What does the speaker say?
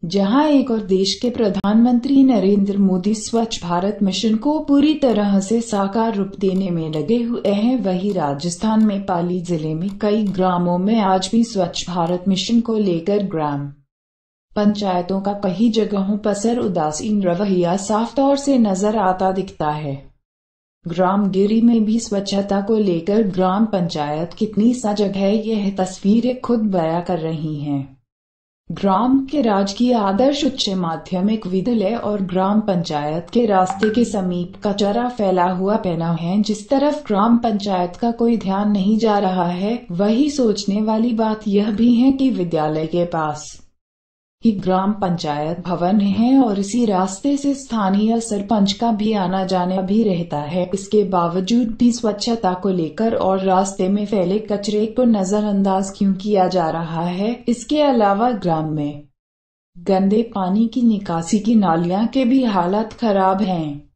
जहां एक और देश के प्रधानमंत्री नरेंद्र मोदी स्वच्छ भारत मिशन को पूरी तरह से साकार रूप देने में लगे हुए हैं, वहीं राजस्थान में पाली जिले में कई ग्रामों में आज भी स्वच्छ भारत मिशन को लेकर ग्राम पंचायतों का कई जगहों पर उदासीन रवैया साफ तौर से नजर आता दिखता है। ग्राम गिरी में भी स्वच्छता को लेकर ग्राम पंचायत कितनी सजग है, यह तस्वीरें खुद बयां कर रही हैं। ग्राम के राजकीय आदर्श उच्च माध्यमिक विद्यालय और ग्राम पंचायत के रास्ते के समीप कचरा फैला हुआ पड़ा है। जिस तरफ ग्राम पंचायत का कोई ध्यान नहीं जा रहा है, वही सोचने वाली बात यह भी है कि विद्यालय के पास ही ग्राम पंचायत भवन है और इसी रास्ते से स्थानीय सरपंच का भी आना जाना भी रहता है। इसके बावजूद भी स्वच्छता को लेकर और रास्ते में फैले कचरे को नजरअंदाज क्यों किया जा रहा है। इसके अलावा ग्राम में गंदे पानी की निकासी की नालियां के भी हालत खराब हैं।